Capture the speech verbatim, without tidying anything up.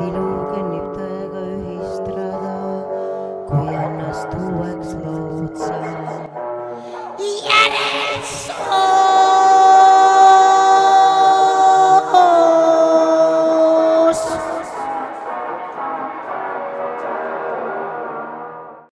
tilu kõnnib tõega ühist rada, kui ennast uueks lood sa. järelsoo!